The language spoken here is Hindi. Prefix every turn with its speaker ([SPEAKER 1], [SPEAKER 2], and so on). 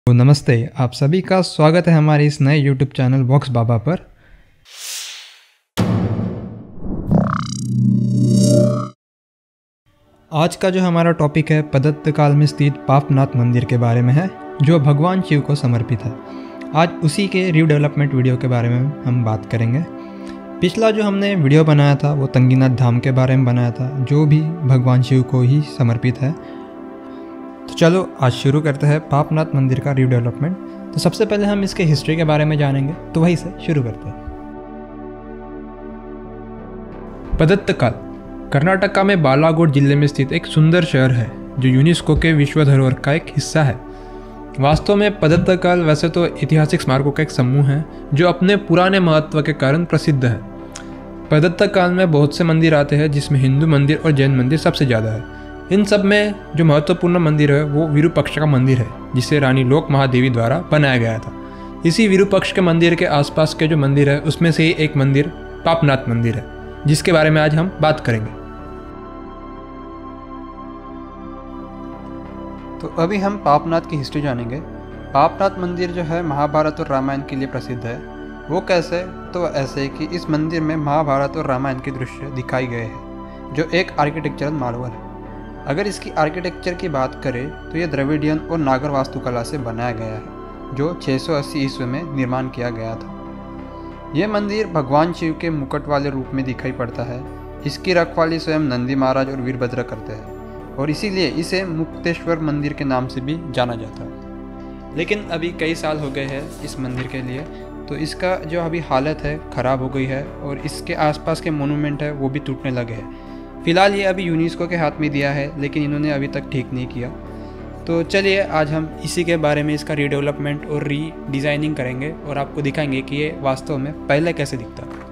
[SPEAKER 1] तो नमस्ते, आप सभी का स्वागत है हमारे इस नए YouTube चैनल बॉक्स बाबा पर। आज का जो हमारा टॉपिक है पद्दत्तकाल में स्थित पापनाथ मंदिर के बारे में है, जो भगवान शिव को समर्पित है। आज उसी के रीडेवलपमेंट वीडियो के बारे में हम बात करेंगे। पिछला जो हमने वीडियो बनाया था वो तंगीनाथ धाम के बारे में बनाया था, जो भी भगवान शिव को ही समर्पित है। तो चलो आज शुरू करते हैं पापनाथ मंदिर का रीडेवलपमेंट। तो सबसे पहले हम इसके हिस्ट्री के बारे में जानेंगे, तो वहीं से शुरू करते हैं। पद्दत्तकाल कर्नाटका में बालाघोट जिले में स्थित एक सुंदर शहर है, जो यूनेस्को के विश्व धरोहर का एक हिस्सा है। वास्तव में पद्दत्तकाल वैसे तो ऐतिहासिक स्मारकों का एक समूह है, जो अपने पुराने महत्व के कारण प्रसिद्ध है। पद्दत्तकाल में बहुत से मंदिर आते हैं, जिसमें हिंदू मंदिर और जैन मंदिर सबसे ज़्यादा है। इन सब में जो महत्वपूर्ण मंदिर है वो विरूपक्ष का मंदिर है, जिसे रानी लोक महादेवी द्वारा बनाया गया था। इसी विरूपक्ष के मंदिर के आसपास के जो मंदिर है उसमें से ही एक मंदिर पापनाथ मंदिर है, जिसके बारे में आज हम बात करेंगे। तो अभी हम पापनाथ की हिस्ट्री जानेंगे। पापनाथ मंदिर जो है महाभारत और रामायण के लिए प्रसिद्ध है। वो कैसे? तो ऐसे कि इस मंदिर में महाभारत और रामायण के दृश्य दिखाए गए हैं, जो एक आर्किटेक्चरल मार्वल है। अगर इसकी आर्किटेक्चर की बात करें तो यह द्रविडियन और नागर वास्तुकला से बनाया गया है, जो 680 ईस्वी में निर्माण किया गया था। यह मंदिर भगवान शिव के मुकुट वाले रूप में दिखाई पड़ता है। इसकी रखवाली स्वयं नंदी महाराज और वीरभद्र करते हैं, और इसीलिए इसे मुक्तेश्वर मंदिर के नाम से भी जाना जाता है। लेकिन अभी कई साल हो गए हैं इस मंदिर के लिए, तो इसका जो अभी हालत है ख़राब हो गई है, और इसके आसपास के मोनूमेंट है वो भी टूटने लगे हैं। फ़िलहाल ये अभी यूनेस्को के हाथ में दिया है, लेकिन इन्होंने अभी तक ठीक नहीं किया। तो चलिए आज हम इसी के बारे में, इसका रीडेवलपमेंट और रीडिज़ाइनिंग करेंगे और आपको दिखाएंगे कि ये वास्तव में पहले कैसे दिखता है।